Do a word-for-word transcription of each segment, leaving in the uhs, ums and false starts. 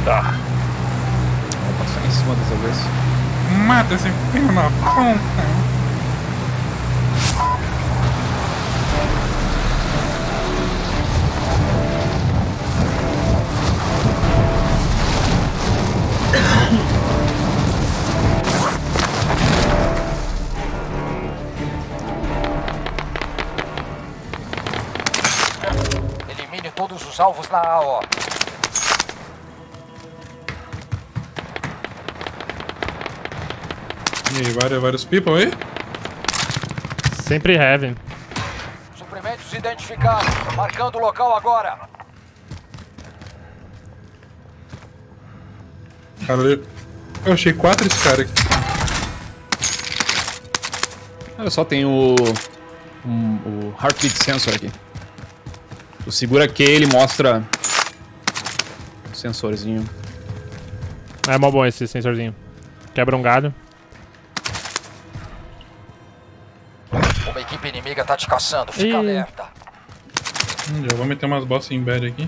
Tá. Vou passar em cima dessa vez. Mata esse filho na ponta. Elimine todos os alvos na A O. E aí, vários, vários people aí? Sempre heavy. Suprimentos identificados. Marcando o local agora. Cara, eu eu achei quatro esse cara aqui. Olha só, tem o... Um, o Heartbeat Sensor aqui. Tu segura Q, ele mostra... O sensorzinho. É mó bom esse sensorzinho. Quebra um galho. Uma equipe inimiga tá te caçando. Fica Ih. alerta. Hum, já vou meter umas bossas em bed aqui.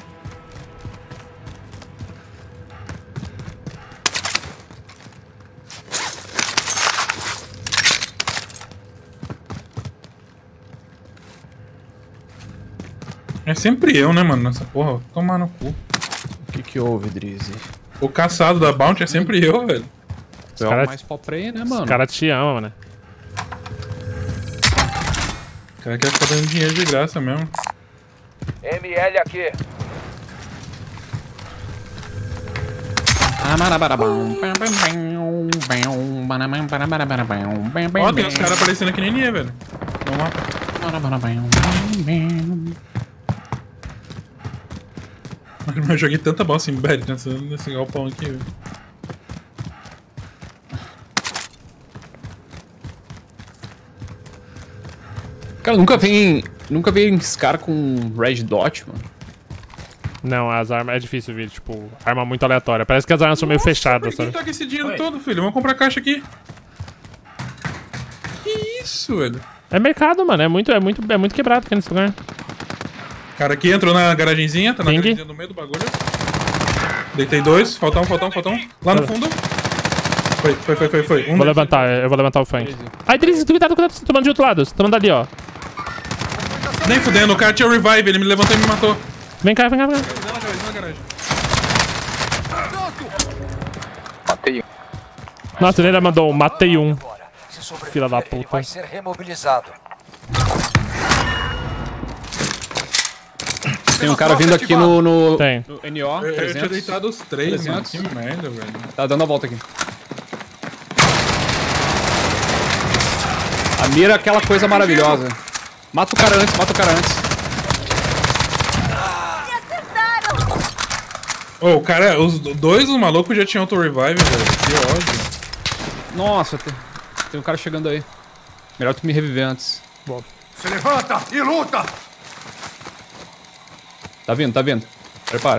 É sempre eu, né, mano, nessa porra. Vou tomar no cu. O que que houve, Drizzy? O caçado da Bounty é sempre eu, velho. Tu é cara- o mais pau play, né, mano? Os caras te amam, né? O cara quer ficar dando dinheiro de graça mesmo. M L aqui. Ó, tem uns caras aparecendo aqui nem ninguém, velho. Vamos lá. Mas eu joguei tanta bosta em bed nessa, nesse galpão aqui, velho. Cara, nunca vem... Nunca vem Scar com Red Dot, mano. Não, as armas é difícil ver, tipo, arma muito aleatória. Parece que as armas são meio fechadas, Por que sabe? tá com esse dinheiro todo, filho? Vamos comprar caixa aqui. Que isso, velho? É mercado, mano. É muito, é muito, é muito quebrado aqui nesse lugar. Cara aqui entrou na garagenzinha, tá na Ping. garagenzinha no meio do bagulho. Deitei dois, falta um, falta um, falta um. Lá no fundo. Foi, foi, foi, foi, foi. Um Vou deles- levantar, eu vou levantar o flank. Ai, Drizzy, cuidado, cuidado, você tá tomando de outro lado. Você tá tomando ali, ó. Nem fudendo, o cara tinha revive, ele me levantou e me matou. Vem cá, vem cá, vem cá. Na garagem, na garagem. Matei um. Nossa, ele ainda mandou um matei um. Agora. Se sobreviver, Filha da ele puta. vai ser remobilizado. Tem um cara vindo aqui no, no, Tem. no N O Eu, eu tinha trezentos. deitado os três, mano. trezentos. Que merda, velho. Tá dando a volta aqui. A mira é aquela coisa maravilhosa. Mata o cara antes, mata o cara antes. Ô, o cara, os dois, os malucos já tinham auto-revive, velho. Que ódio. Nossa, tem, tem um cara chegando aí. Melhor tu me reviver antes. Se levanta e luta! Tá vindo, tá vindo. Prepara.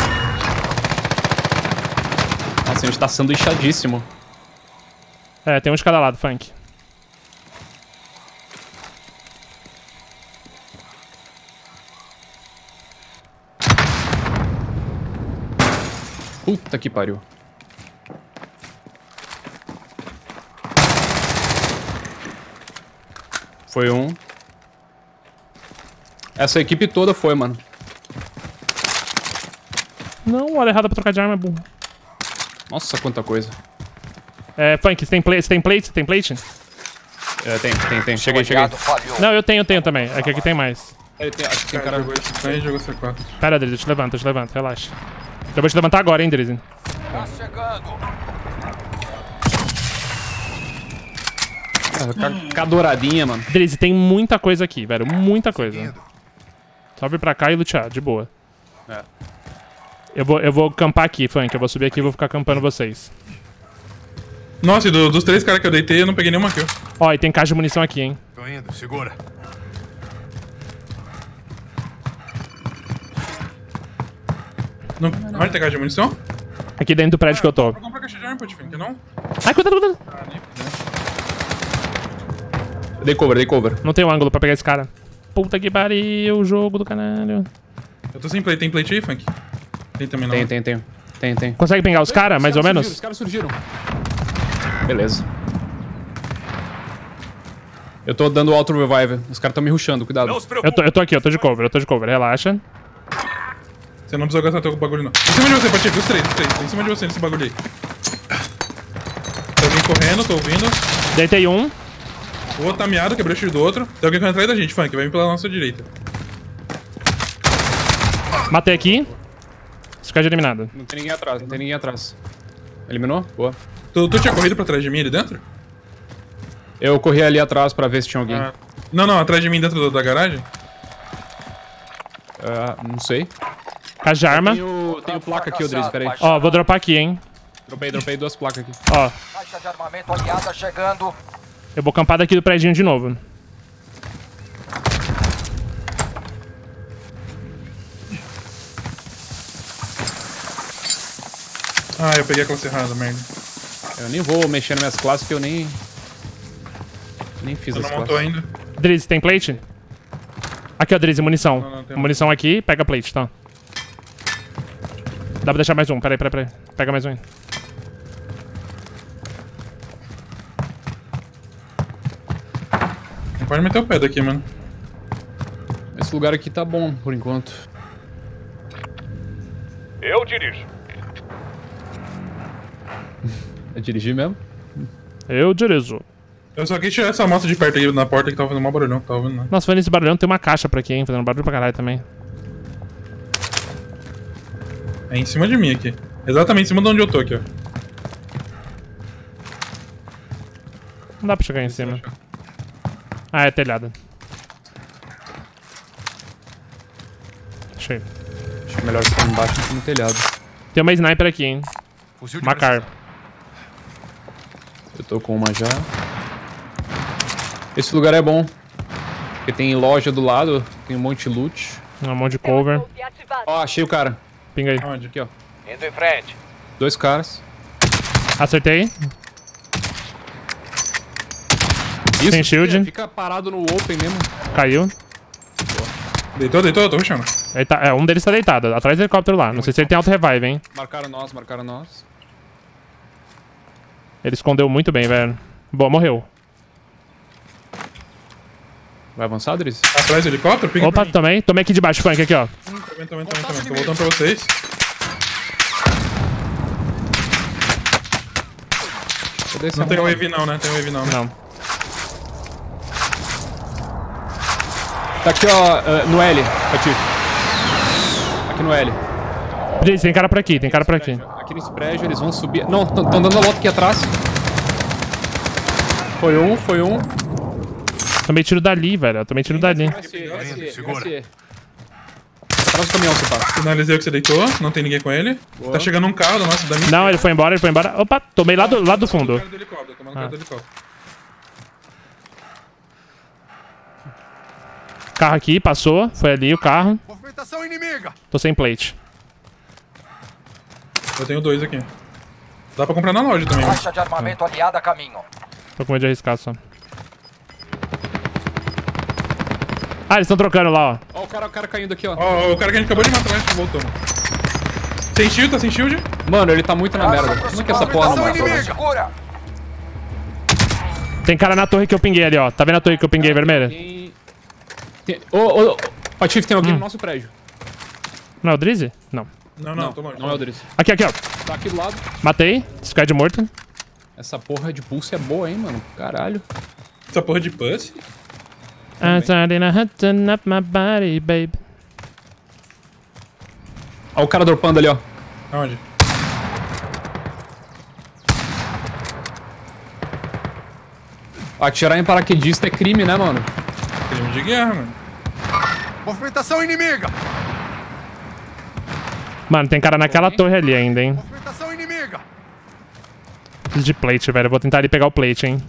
Nossa, a gente tá sanduichadíssimo. É, tem um de cada lado, funk. Puta que pariu. Foi um. Essa equipe toda foi, mano. Não, olha errado pra trocar de arma, é burro. Nossa, quanta coisa. É, funk, você tem plate? Você tem plate? Você tem plate? É, tem, tem, tem. O Cheguei, cheguei. aliado falhou. Não, eu tenho, eu tenho também. É que aqui tem mais. Ele tem, acho que tem O cara cara... jogou esse trem e jogou C quatro. Pera, Drizzy, eu te levanto, eu te levanto, relaxa. Eu vou te levantar agora, hein, Drizzy. Tá chegando. Ficar douradinha, mano. Drizzy, tem muita coisa aqui, velho. Muita coisa. Só vir pra cá e lutear, de boa. É. Eu vou, eu vou campar aqui, funk. Eu vou subir aqui e vou ficar campando vocês. Nossa, e do- dos três caras que eu deitei, eu não peguei nenhuma kill. Ó, e tem caixa de munição aqui, hein. Tô indo, segura. Não, não tem caixa de munição? Aqui dentro do prédio que eu tô. Vou comprar caixa de arma, pode ficar, não? Ai, cuidado, cuidado. Ah, nem fudeu. Dei cover, dei cover. Não tem um ângulo pra pegar esse cara. Puta que pariu, jogo do caralho. Eu tô sem plate. Tem plate aí, Funk? Tem também não. Tem, tem, tem. Tem, tem. Consegue pegar os caras, mais ou menos? Os caras surgiram. Beleza. Eu tô dando auto revive. Os caras tão me rushando, cuidado. Eu tô, eu tô aqui, eu tô de cover, eu tô de cover, relaxa. Você não precisa gastar teu bagulho, não. Em cima de você, Patife, os três, os três. Em cima de você, nesse bagulho aí. Tem alguém correndo, tô ouvindo. Deitei um. O outro tá miado, quebrei o tiro do outro. Tem alguém correndo atrás da gente, Funk, vai vir pela nossa direita. Matei aqui. Squad eliminado. Não tem ninguém atrás, não tem ninguém atrás. Eliminou? Boa. Tu, tu tinha corrido pra trás de mim ali dentro? Eu corri ali atrás pra ver se tinha alguém. Ah. Não, não, atrás de mim dentro do, da garagem? Ah, não sei. Caixa de arma. Tenho, tenho placa aqui, Odriz, peraí. Ó, vou dropar aqui, hein. Dropei, dropei duas placas aqui. Ó, Caixa de armamento aliada chegando. eu vou campar daqui do prédio de novo. Ah, eu peguei a classe errada, merda. Eu nem vou mexer nas minhas classes, que eu nem... Nem fiz Você as não montou classes. ainda? Drizzy, tem plate? Aqui, ó, Drizzy, munição. Não, não, tem Munição aqui, pega plate, tá? Dá pra deixar mais um, peraí, peraí, peraí. Pega mais um aí. Não pode meter o pé daqui, mano. Esse lugar aqui tá bom, por enquanto. Eu dirijo. É dirigir mesmo? Eu dirijo. Eu só quis tirar essa moto de perto aí na porta que tava fazendo mó barulhão, tava ouvindo, não. Nossa, fazendo esse barulhão, tem uma caixa pra aqui, hein? Fazendo barulho pra caralho também. É em cima de mim aqui. Exatamente em cima de onde eu tô aqui, ó. Não dá pra chegar em cima. Ah, é telhado. Achei. Acho melhor ficar embaixo do que no telhado. Tem uma sniper aqui, hein? Macar. Eu tô com uma já. Esse lugar é bom. Porque tem loja do lado, tem um monte de loot. Um monte de cover. Ó, achei o cara. Pinga aí. Onde? Aqui, ó. Indo em frente. Dois caras. Acertei. Isso, Tem shield. é, fica parado no open mesmo. Caiu. Deitou, deitou? Tô rushando. Ele tá, é, um deles tá deitado, atrás do helicóptero lá. Não sei se ele tem auto-revive, hein? Marcaram nós, marcaram nós. Ele escondeu muito bem, velho. Boa, morreu. Vai avançar, Driz? Atrás do helicóptero? Pinga Opa, pra mim. tomei. Tomei aqui de baixo, Funk, aqui, ó. Também, também, também, também. Tô voltando pra vocês. Cadê esse Não tem arrombado? wave não, né? Tem wave não. né? Não. Tá aqui, ó, uh, no L, Patife. Aqui no L. Drizzy, tem cara por aqui, tem cara por aqui. Aqui nesse prédio, eles vão subir. Não, estão dando a volta aqui atrás. Foi um, foi um. Tomei tiro dali, velho. Eu tomei tiro dali. S E, S E, S E. Atrás do caminhão, você tá. Finalizei o que você deitou, não tem ninguém com ele. Boa. Tá chegando um carro da nossa, da minha. Não, ele foi embora, ele foi embora. Opa, tomei lá do, lá do fundo. Cara do helicóptero, tomando cara do helicóptero. Carro aqui, passou. Foi ali o carro. Movimentação inimiga. Tô sem plate. Eu tenho dois aqui. Dá pra comprar na loja também, né? Caixa de armamento aliada a caminho. Tô com medo de arriscar só. Ah, eles estão trocando lá, ó. Ó, o cara, o cara caindo aqui, ó. Ó, o cara que a gente acabou de matar, acho que voltou. Sem shield, tá sem shield? Mano, ele tá muito na merda. Como é que essa porra não Movimentação mata? inimiga. Segura. Tem cara na torre que eu pinguei ali, ó. Tá vendo a torre que eu pinguei vermelha? Tem... tem... Ô, ô, ô, Patife, tem alguém no nosso prédio. Não é o Drizzy? Não. Não, não, tô longe. Não é o Driz. Aqui, aqui, ó. Tá aqui do lado. Matei. Squad morto. Essa porra de pulse é boa, hein, mano. Caralho. Essa porra de pussy. I'm starting to hutton up my body, babe. Ó o cara dropando ali, ó. Aonde? Atirar em paraquedista é crime, né, mano? Crime de guerra, mano. Movimentação inimiga. Mano, tem cara naquela torre ali ainda, hein. Movimentação inimiga. Preciso de plate, velho. Eu vou tentar ali pegar o plate, hein.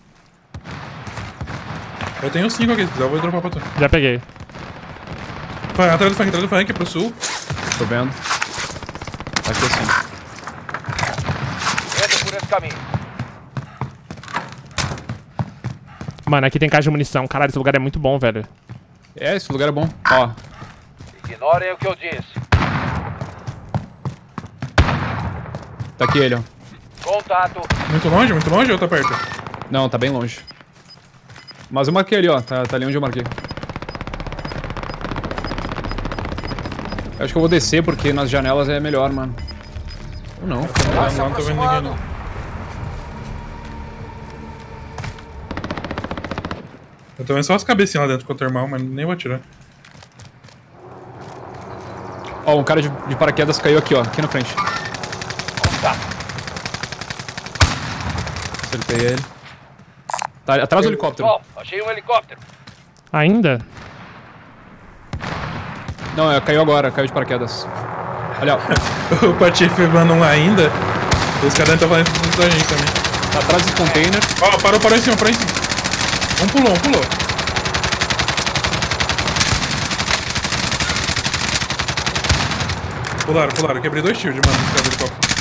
Eu tenho cinco aqui, se quiser eu vou dropar pra tu. Já peguei. Vai, atrás do funk, atrás do funk, pro sul. Tô vendo. Aqui assim. Entra por esse caminho. Mano, aqui tem caixa de munição. Caralho, esse lugar é muito bom, velho. É, esse lugar é bom. Ó. Ignorem o que eu disse. Tá aqui ele, ó. Contato. Muito longe, muito longe ou tá perto? Não, tá bem longe. Mas eu marquei ali, ó. Tá, tá ali onde eu marquei. Eu acho que eu vou descer porque nas janelas é melhor, mano. Ou não. Não, não, não tô vendo ninguém não. Eu tô vendo só as cabecinhas lá dentro com o termal, mas nem vou atirar. Ó, um cara de, de paraquedas caiu aqui, ó. Aqui na frente. Acertei ele. Tá atrás do helicóptero. Bom, achei um helicóptero. Ainda? Não, é, caiu agora. Caiu de paraquedas. Olha, ó. O Patife manda um ainda. Os caras estão falando isso da gente também. Tá atrás do container. Ó, parou, parou em cima, parou em cima. Um pulou, um pulou. Pularam, pularam. Quebrei dois shields, mano, nesse cara do helicóptero.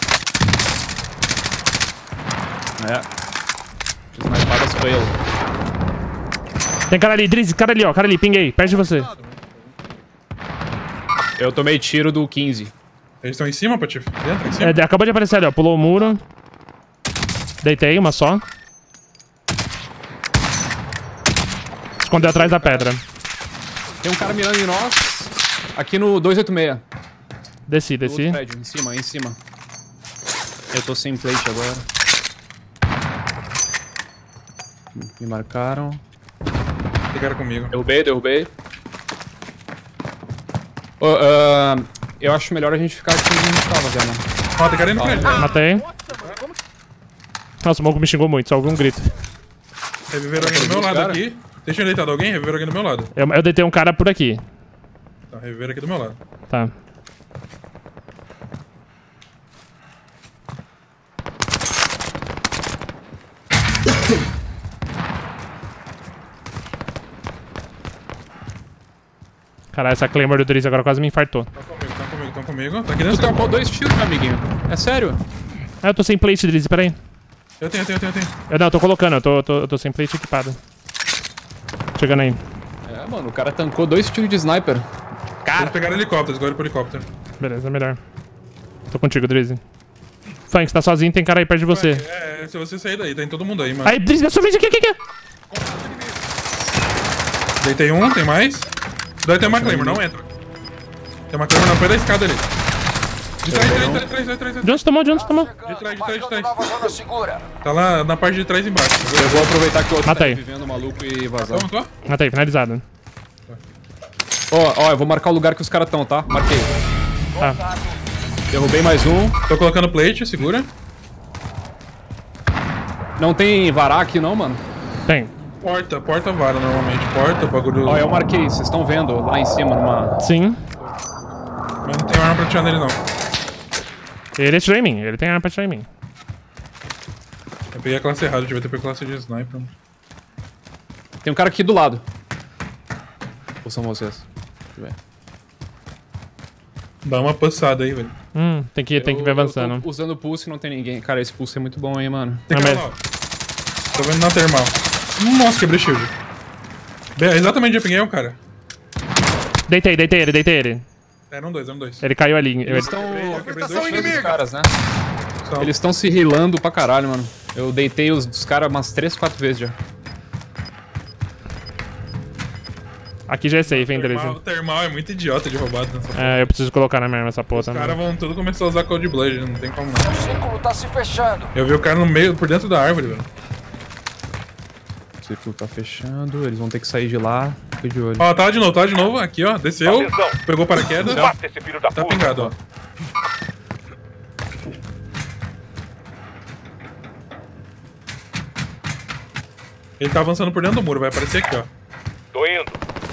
É. Fiz mais vagas fail. Tem cara ali, Drizzy, cara ali, ó. Cara ali, pinguei, perto de você. Eu tomei tiro do quinze. Eles estão em cima, Patife? Dentro, em cima? É, acabou de aparecer ali, ó. Pulou o muro. Deitei, uma só. Escondeu atrás da pedra. Tem um cara mirando em nós. Aqui no dois oito seis. Desci, No outro desci. prédio, em cima, em cima. Eu tô sem plate agora. Me marcaram. Ficaram comigo. Derrubei, derrubei. Ô, ah, eu acho melhor a gente ficar aqui onde a gente tava, Zé, mano. Ó, tem cara aí no prédio. Matei. Nossa, o Mongo me xingou muito, só ouvi um grito. Reviveram alguém do meu lado Cara. aqui. Vocês tinham deitado alguém? Reviveram alguém do meu lado. Eu, eu deitei um cara por aqui. Tá, reviveram aqui do meu lado. Tá. Caralho, essa Claymore do Drizzy agora quase me infartou. Tão comigo, tão comigo, tão comigo. Tá aqui Tu dentro. tampou dois tiros, meu amiguinho. É sério? Ah, eu tô sem plate, Drizzy, peraí. Eu tenho, eu tenho, eu tenho, eu tenho. Eu não, eu tô colocando, eu tô, eu tô, eu tô sem plate equipado. Chegando aí. É, mano, o cara tancou dois tiros de sniper. Eles pegaram helicóptero, eles pro helicóptero. Beleza, melhor. Tô contigo, Drizzy. Funk, você tá sozinho, tem cara aí perto de você. É, se você sair daí, tem todo mundo aí, mano. Aí, Drizzy, na sua frente, aqui, aqui, aqui. Deitei um, tem mais. Daí tem uma Claymore, não entra. Tem uma Claymore na pé da escada ali. De trás, de trás, de trás, de trás, de trás, de De onde você tomou? De onde você tomou? De trás, de trás, de Marcando trás. nova zona segura. Tá lá na parte de trás embaixo. Eu vou aproveitar que o outro Matei. tá vivendo maluco e vazar. Toma, toma. Matei, finalizado. Ó, ó, eu vou marcar o lugar que os caras estão, tá? Marquei. Tá. Derrubei mais um. Tô colocando plate, segura. Não tem varar aqui não, mano? Tem. Porta, porta vara normalmente. Porta, bagulho. Ó, eu marquei, vocês estão vendo lá em cima numa... Sim. Mas não tem arma pra atirar nele, não. Ele atirou em mim, ele tem arma pra atirar em mim. Eu peguei a classe errada, eu devia ter pego a classe de sniper. Tem um cara aqui do lado. Ou são vocês? Deixa eu ver. Dá uma passada aí, velho. Hum, tem que, tem que ver Eu- eu tô avançando. usando o pulse e não tem ninguém. Cara, esse pulse é muito bom aí, mano. Tem Não, cara mas- lá, ó. Tô vendo na termal. Nossa, quebrei shield. Bem, exatamente, já peguei um cara. Deitei, deitei ele, deitei ele. Eram dois, eram dois. Ele caiu ali. Ele... Eles estão... Quebrei Movimentação dois inimiga. caras, né? Só. Eles estão se healando pra caralho, mano. Eu deitei os, os caras umas três, quatro vezes já. Aqui já é safe, hein, termal, Drizzy. o termal é muito idiota de roubado nessa porra. É, eu preciso colocar na minha arma essa porra Os também. caras vão tudo começar a usar Cold Blood, não tem como não. O círculo tá se fechando. Eu vi o cara no meio, por dentro da árvore, velho. O círculo tá fechando, eles vão ter que sair de lá. Fica de olho. Ó, tá lá de novo, tá lá de novo. Aqui, ó, desceu. Atenção. Pegou paraquedas. Mata esse filho da Tá puta. pingado, ó. Ele tá avançando por dentro do muro, vai aparecer aqui, ó. Tô indo.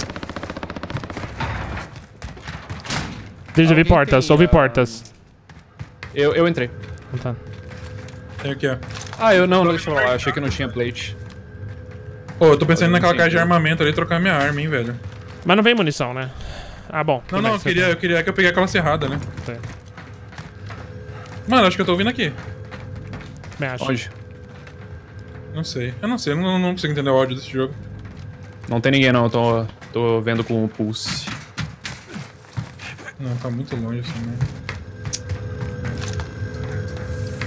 Drizzy, eu vi Alguém portas, tem, ouvi ah, portas. Eu, eu entrei. Tá. Tem aqui, ó. Ah, eu não, deixa eu falar. Achei que não tinha plate. Ô, eu tô pensando naquela caixa de armamento ali trocar minha arma, hein, velho. Mas não vem munição, né? Ah, bom. Não, tudo não, bem, eu você queria, tá- eu queria que eu peguei aquela serrada, né? Sim. Mano, acho que eu tô ouvindo aqui. Me acho. Onde? Não sei. Eu não sei, eu não, não consigo entender o áudio desse jogo. Não tem ninguém não, eu tô, tô vendo com o pulse. Não, tá muito longe assim, né?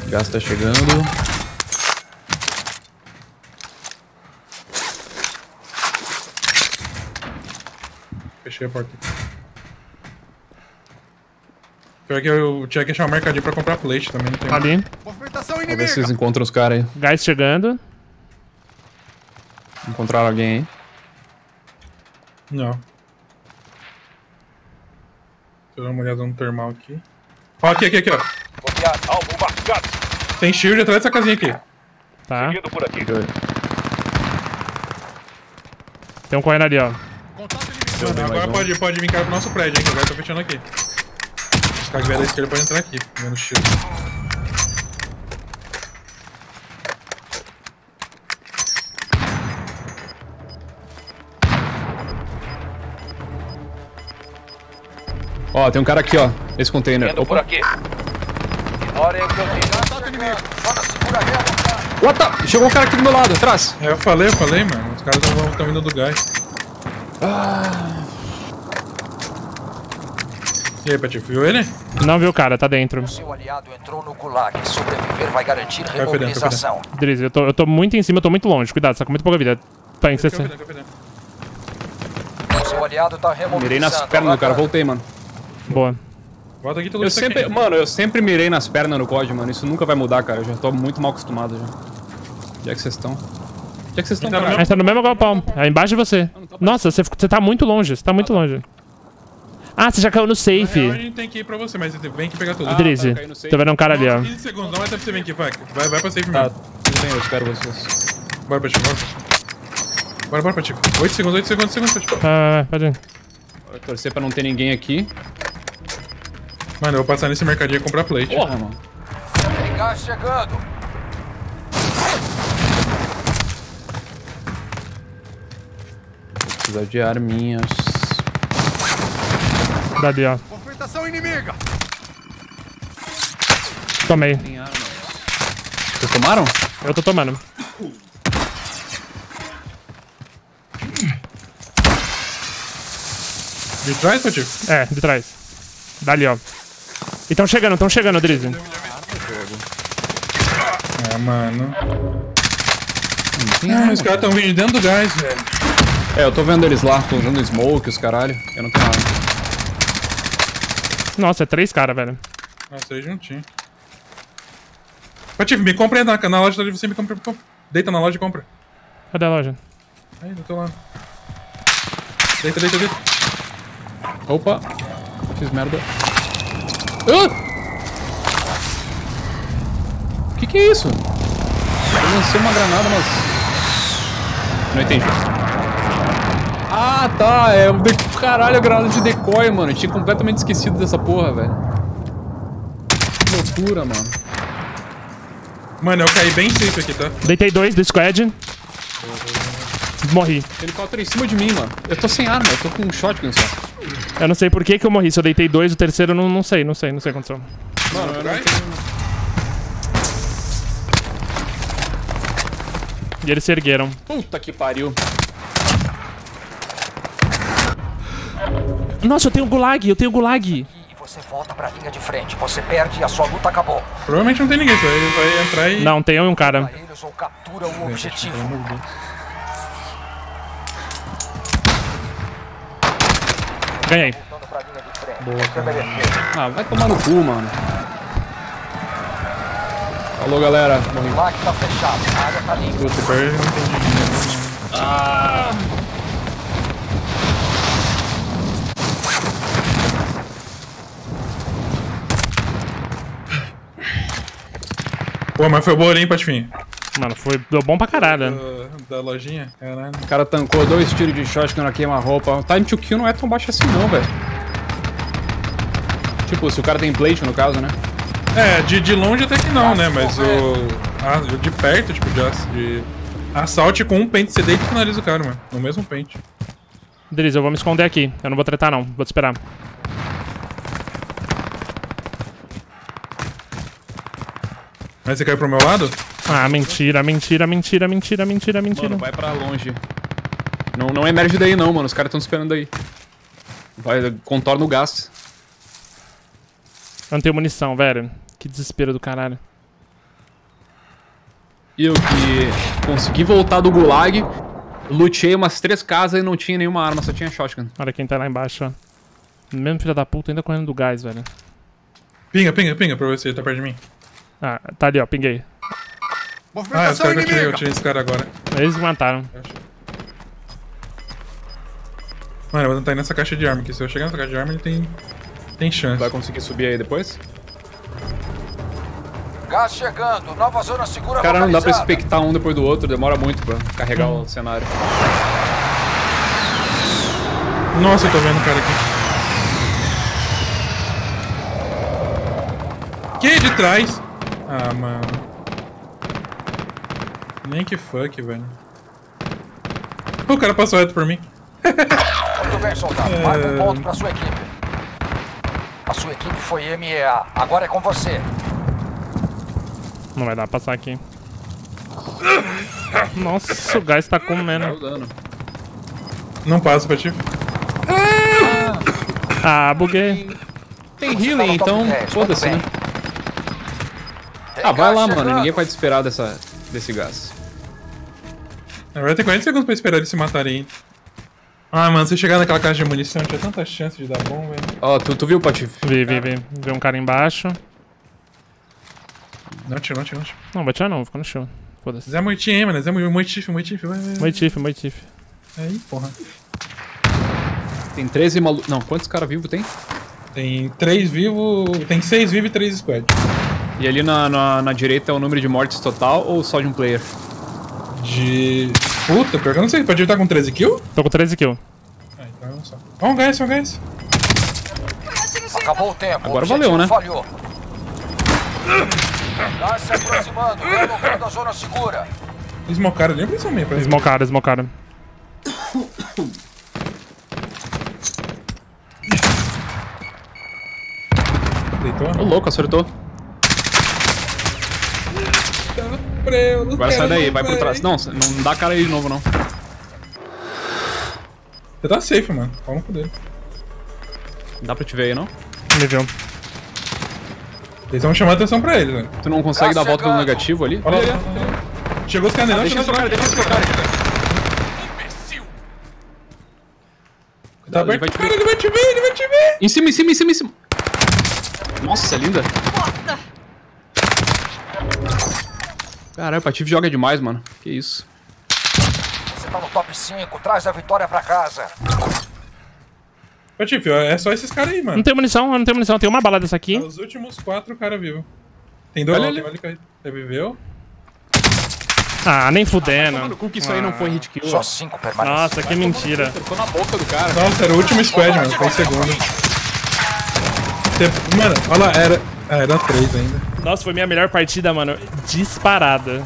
O gás tá chegando. Fechei a porta. Pior que eu tinha que achar um mercadinho pra comprar plate também. Não tem Ali. Movimentação Vamos ver se vocês inimiga. encontram os caras aí. Gás chegando. Encontraram alguém aí? Não. Deixa eu dar uma olhada no termal aqui. Ó, aqui, aqui, aqui, ó. Copiado. Alvo marcado. Tem shield atrás dessa casinha aqui. Tá. Seguindo por aqui. Tem um correndo ali, ó. Contato inimigo. Mano, mais agora um. pode, pode vir cara pro nosso prédio, hein, que agora eu tô fechando aqui. Os caras que vierem da esquerda podem entrar aqui, vendo o shield. Ó, tem um cara aqui, ó. Esse container. Indo por Opa. aqui. Ignorem o que eu digo. Contato inimigo. Zona segura real. What the? Chegou um cara aqui do meu lado, atrás. É, eu falei, eu falei, mano. Os caras estão vindo do gás. E aí, Patife, viu ele? Não viu o cara, tá dentro. Seu aliado entrou no gulag. Sobreviver vai garantir fedendo, tá remobilização. Drizzy, eu tô, eu tô muito em cima, eu tô muito longe. Cuidado, você tá com muito pouca vida. Pã, que você... Fica fedendo, fica fedendo. Seu aliado tá remobilizando. Mirei nas pernas do cara, voltei, mano. Boa. Volta aqui todo Eu isso sempre, aqui. mano, eu sempre mirei nas pernas no C O D, mano. Isso nunca vai mudar, cara. Eu já tô muito mal acostumado já. Onde é que vocês estão? Onde é que vocês estão, Tá no cara? A gente tá no mesmo galpão. É embaixo de você. Nossa, você, você tá muito longe. Você tá muito longe. Ah, você já caiu no Na real, a safe. gente tem que ir pra você, mas você vem aqui pegar tudo. Ah, Drizzy, tá, caiu no safe. tô vendo um cara ali, ó. quinze segundos, não vai tempo pra você vir aqui, vai. Vai, vai pra safe Tá, mesmo. tudo bem, eu espero vocês. Bora, Patife, bora. Bora, bora, Patife. oito segundos, oito segundos, oito segundos, Patife. Vai, vai, vai, pode ir. Vou torcer pra não ter ninguém aqui. Mano, eu vou passar nesse mercadinho e comprar plate. Porra, mano. Gás chegando. Vou precisar de arminhas. Dali, ó. Movimentação inimiga. Tomei. Vocês tomaram? Eu tô tomando. De trás, Patife? É, de trás. Dali, ó. E tão chegando, tão chegando, Drizzy. Ah, mano. Ah, os caras tão vindo dentro do gás, velho. É, eu tô vendo eles lá, tô usando smoke, os caralho. Eu não tenho nada. Nossa, é três caras, velho. Nossa, aí juntinho. Patife, me compra aí na, na loja ali, você me compra. compra. Deita na loja e compra. Cadê a loja? Aí, do teu lado. Deita, deita, deita. Opa! Fiz merda. Ah! Que que é isso? Eu lancei uma granada, mas... Não entendi. Ah, tá. É um de... Caralho, a granada de decoy, mano. Eu tinha completamente esquecido dessa porra, velho. Que loucura, mano. Mano, eu caí bem safe aqui, tá? Deitei dois do squad. Morri. Helicóptero em cima de mim, mano. Eu tô sem arma, eu tô com um shotgun só. Eu não sei por que que eu morri. Se eu deitei dois, o terceiro eu não, não sei, não sei, não sei o que aconteceu. Mano, eu não E eles se ergueram. Puta que pariu. Nossa, eu tenho gulag, eu tenho gulag. E você volta pra linha de frente. Você perde e a sua luta acabou. Provavelmente não tem ninguém, só ele vai entrar e... Não, tem eu e um cara. Pra eles ou captura o objetivo. Ganhei. Voltando pra linha de frente. Você mereceu. Ah, vai tomar no cu, mano. Falou, galera. Morri. O gulag tá fechado. A área tá limpa. Você perde, não tem ninguém. Pô, mas foi boa, hein, Patifinho? Mano, foi deu bom pra caralho. Da, da lojinha? Caralho. O cara tancou dois tiros de shotgun na queima-roupa. O time to kill não é tão baixo assim, não, velho. Tipo, se o cara tem plate, no caso, né? É, de, de longe até que não, né? Mas o, ah, o de perto, tipo, de, ass- de assalte com um pente, você deita e finaliza o cara, mano. No mesmo pente. Drizzy, eu vou me esconder aqui. Eu não vou tretar, não. Vou te esperar. Mas você caiu pro meu lado? Ah, mentira, mentira, mentira, mentira, mentira, mentira. Mano, vai pra longe. Não, não emerge daí, não, mano. Os caras estão esperando aí. Vai, contorna o gás. Eu não tenho munição, velho. Que desespero do caralho. Eu que consegui voltar do gulag, lutei umas três casas e não tinha nenhuma arma, só tinha shotgun. Olha quem tá lá embaixo, ó. Mesmo filho da puta, ainda correndo do gás, velho. Pinga, pinga, pinga pra você, tá perto de mim. Ah, tá ali, ó, pinguei. Ah, os caras que eu tirei, eu tirei esse cara agora. Eles me mataram. Mano, eu vou tentar ir nessa caixa de arma, que se eu chegar nessa caixa de arma, ele tem, tem chance. Vai conseguir subir aí depois? Gás chegando, nova zona segura. Cara, não dá pra localizada. expectar um depois do outro, demora muito pra carregar hum. o cenário. Nossa, eu tô vendo o cara aqui. Que de trás? Ah, mano. Nem que fuck, velho. O cara passou reto por mim. Muito bem, soldado. Marca um ponto pra sua equipe. A sua equipe foi M E A. Agora é com você. Não vai dar pra passar aqui. Nossa, o gás tá comendo. Não passa, Patife. Ah, buguei. Tem healing, então foda-se, né? Ah, vai lá, mano. Ninguém pode esperar dessa, desse gás. Na verdade, tem quarenta segundos pra esperar eles se matarem. Ah, mano, se eu chegar naquela caixa de munição, tinha tanta chance de dar bom, velho. Ó, oh, tu, tu viu, Patife? Vi, vi, vi. Vi um cara embaixo. Não, tira, não, tira, não, tira. Não, vai tirar não, fica no chão. Foda-se. Zé Moitinho, hein, mano. Zé Moitife, Moitife, vai, vai. Moitife, Moitife. Aí, porra. Tem treze malucos. Não, quantos caras vivos tem? Tem três vivos. Tem seis vivos e três squad. E ali na, na, na direita é o número de mortes total ou só de um player? De. Puta, pior que eu não sei. Pode estar com treze kills? Tô com treze kills. Ah, então não só. Ó, um gás, um gás. Acabou o tempo. Agora o valeu, né? Falhou. Tá se aproximando, relocando a zona segura. Smocaram ali, principalmente. Smocaram, smocaram. Deitou? Ô, louco, acertou. Vai sair daí, vai por trás. Não, não dá cara aí de novo, não. Você tá safe, mano. Calma com dele. Não dá pra te ver aí, não? Me viu. Eles vão chamar a atenção pra eles, velho. Tu não consegue dar a volta pelo negativo ali? Olha Olha lá. ali. Chegou os caras Ah, deixa eu tocar, deixa eu tocar. Tá Ele aberto. vai te Cara, ver. ele vai te ver, ele vai te ver. Em cima, em cima, em cima, em cima. Nossa, linda. Caralho, o Patife joga demais, mano. Que isso. Você tá no top cinco, traz a vitória pra casa. Patife, é só esses caras aí, mano. Não tem munição, eu não tenho munição. Tem uma bala dessa aqui. Os últimos quatro caras vivos. Tem dois Olha ali. ali. Olha, reviveu. Ah, nem fudendo. Mano, como que isso aí não foi hit kill? Só cinco permanecem. Nossa, que mentira. Acertou na boca do cara. Nossa, era o último squad, mano. Foi em segundo. Você- Mano, olha lá, era. Ah, era três ainda. Nossa, foi minha melhor partida, mano. Disparada.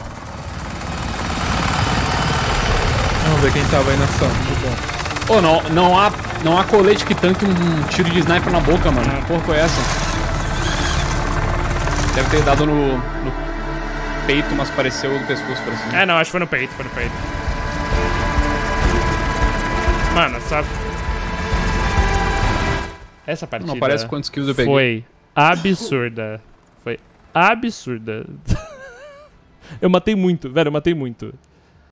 Vamos ver quem tava aí na ação. Muito bom. Ô, não, não, há, não há colete que tanque um tiro de sniper na boca, mano. Que porra foi essa? Deve ter dado no, no peito, mas pareceu do pescoço pra cima. É, não, acho que foi no peito, foi no peito. Mano, sabe? Essa partida Não aparece quantos kills eu peguei. foi absurda. Foi absurda. Eu matei muito, velho, eu matei muito.